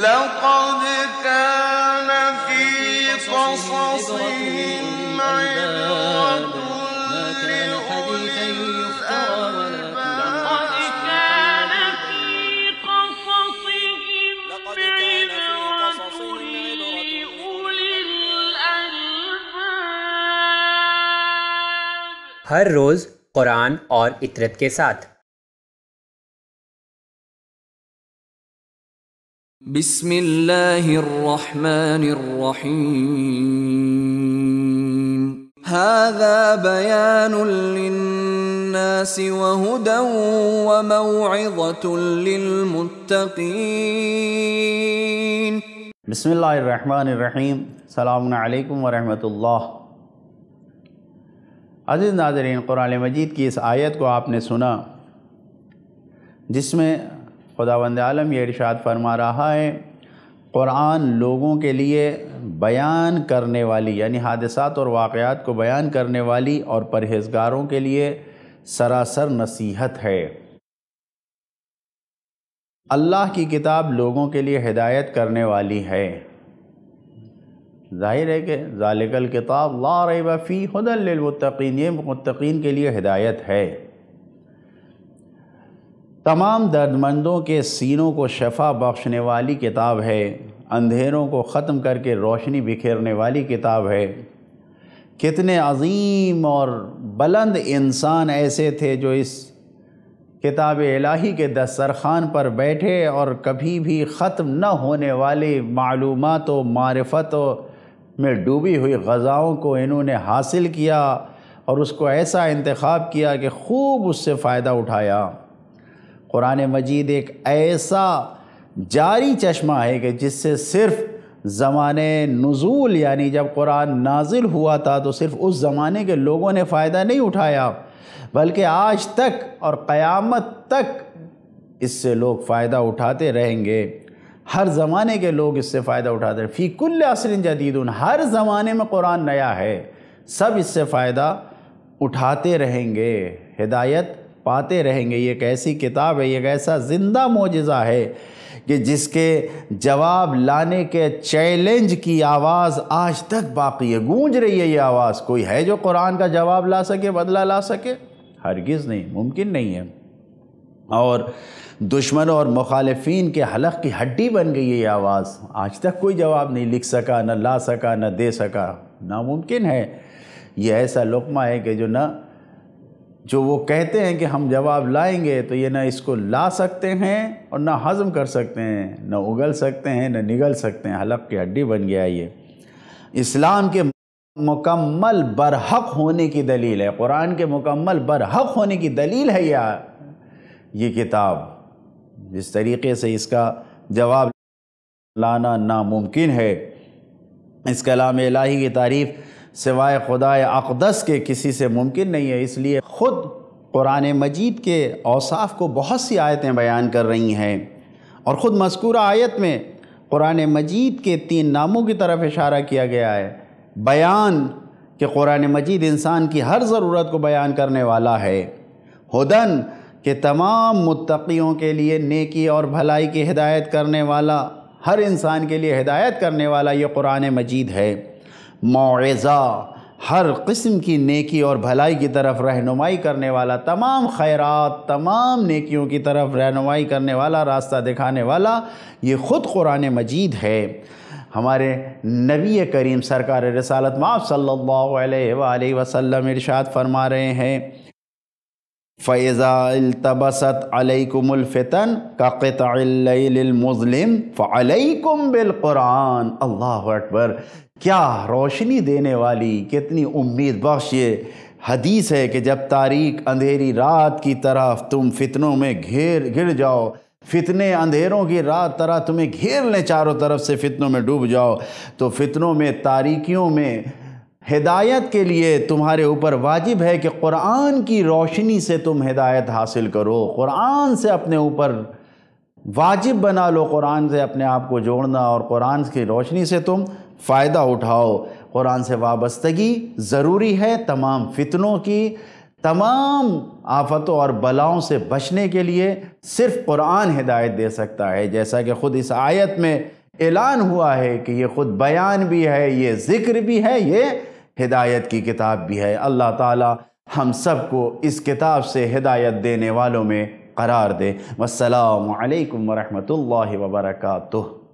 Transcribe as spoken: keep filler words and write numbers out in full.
لقد كان في قصصهم عبرة لأولي الألباب۔ ہر روز قرآن اور اطرت کے ساتھ۔ بسم اللہ الرحمن الرحیم هذا بیان للناس وہدى وموعظة للمتقین۔ بسم اللہ الرحمن الرحیم۔ السلام علیکم ورحمۃ اللہ۔ عزیز ناظرین، قرآن مجید کی اس آیت کو آپ نے سنا جس میں خداوند عالم یہ ارشاد فرما رہا ہے قرآن لوگوں کے لیے بیان کرنے والی، یعنی حادثات اور واقعات کو بیان کرنے والی اور پرہیزگاروں کے لیے سراسر نصیحت ہے۔ اللہ کی کتاب لوگوں کے لیے ہدایت کرنے والی ہے۔ ظاہر ہے کہ ذالک الکتاب لا ریب فیہ ھدی للمتقین، یہ متقین کے لیے ہدایت ہے۔ تمام دردمندوں کے سینوں کو شفا بخشنے والی کتاب ہے، اندھیروں کو ختم کر کے روشنی بکھیرنے والی کتاب ہے۔ کتنے عظیم اور بلند انسان ایسے تھے جو اس کتاب الہی کے دسترخوان پر بیٹھے اور کبھی بھی ختم نہ ہونے والی معلومات و معرفتوں میں ڈوبی ہوئی غذاؤں کو انہوں نے حاصل کیا اور اس کو ایسا انتخاب کیا کہ خوب اس سے فائدہ اٹھایا۔ قرآن مجید ایک ایسا جاری چشمہ ہے کہ جس سے صرف زمانے نزول، یعنی جب قرآن نازل ہوا تھا تو صرف اس زمانے کے لوگوں نے فائدہ نہیں اٹھایا، بلکہ آج تک اور قیامت تک اس سے لوگ فائدہ اٹھاتے رہیں گے۔ ہر زمانے کے لوگ اس سے فائدہ اٹھاتے ہیں۔ فی کل عصر جدید، ہر زمانے میں قرآن نیا ہے، سب اس سے فائدہ اٹھاتے رہیں گے، ہدایت پاتے رہیں گے۔ یہ ایک ایسی کتاب ہے، یہ ایک ایسا زندہ معجزہ ہے کہ جس کے جواب لانے کے چیلنج کی آواز آج تک باقی ہے، گونج رہی ہے یہ آواز۔ کوئی ہے جو قرآن کا جواب لا سکے، بدلہ لا سکے؟ ہرگز نہیں، ممکن نہیں ہے۔ اور دشمنوں اور مخالفین کے حلق کی ہڈی بن گئی ہے یہ آواز۔ آج تک کوئی جواب نہیں لکھ سکا، نہ لا سکا، نہ دے سکا، ناممکن ہے۔ یہ ایسا لقمہ ہے کہ جو نہ جو وہ کہتے ہیں کہ ہم جواب لائیں گے تو یہ نہ اس کو لا سکتے ہیں اور نہ ہضم کر سکتے ہیں، نہ اگل سکتے ہیں، نہ نگل سکتے ہیں، حلق کی ہڈی بن گیا یہ۔ اسلام کے مکمل برحق ہونے کی دلیل ہے، قرآن کے مکمل برحق ہونے کی دلیل ہے یہ یہ کتاب۔ جس طریقے سے اس کا جواب لانا ناممکن ہے۔ اس کلام الہی کی تعریف سوائے خدائے اقدس کے کسی سے ممکن نہیں ہے، اس لیے خود قرآن مجید کے اوصاف کو بہت سی آیتیں بیان کر رہی ہیں، اور خود مذکورہ آیت میں قرآن مجید کے تین ناموں کی طرف اشارہ کیا گیا ہے۔ بیان کہ قرآن مجید انسان کی ہر ضرورت کو بیان کرنے والا ہے، ہدن کہ تمام متقیوں کے لیے نیکی اور بھلائی کی ہدایت کرنے والا، ہر انسان کے لیے ہدایت کرنے والا یہ قرآن مجید ہے، موعظہ ہر قسم کی نیکی اور بھلائی کی طرف رہنمائی کرنے والا، تمام خیرات، تمام نیکیوں کی طرف رہنمائی کرنے والا، راستہ دکھانے والا یہ خود قرآن مجید ہے۔ ہمارے نبی کریم سرکار رسالت مآب صلی اللہ علیہ وآلہ وسلم ارشاد فرما رہے ہیں فَإِذَا الْتَبَسَتْ عَلَيْكُمُ الْفِتَنُ كَقِطْعِ اللَّيْلِ الْمُظْلِمِ فَعَلَيْكُمْ بِالْقُرْآنِ۔ اللہ اکبر! کیا روشنی دینے والی، کتنی امید بخش یہ حدیث ہے کہ جب تاریک اندھیری رات کی طرف تم فتنوں میں گھیر گر جاؤ، فتنے اندھیروں کی رات طرح تمہیں گھیر لیں، چاروں طرف سے فتنوں میں ڈوب جاؤ، تو فتنوں میں، تاریکیوں میں ہدایت کے لیے تمہارے اوپر واجب ہے کہ قرآن کی روشنی سے تم ہدایت حاصل کرو، قرآن سے اپنے اوپر واجب بنا لو، قرآن سے اپنے آپ کو جوڑنا، اور قرآن کی روشنی سے تم فائدہ اٹھاؤ۔ قرآن سے وابستگی ضروری ہے تمام فتنوں کی، تمام آفتوں اور بلاؤں سے بچنے کے لیے صرف قرآن ہدایت دے سکتا ہے، جیسا کہ خود اس آیت میں اعلان ہوا ہے کہ یہ خود بیان بھی ہے، یہ ذکر بھی ہے، یہ ہدایت کی کتاب بھی ہے۔ اللہ تعالی ہم سب کو اس کتاب سے ہدایت دینے والوں میں قرار دے۔ والسلام علیکم ورحمۃ اللہ وبرکاتہ۔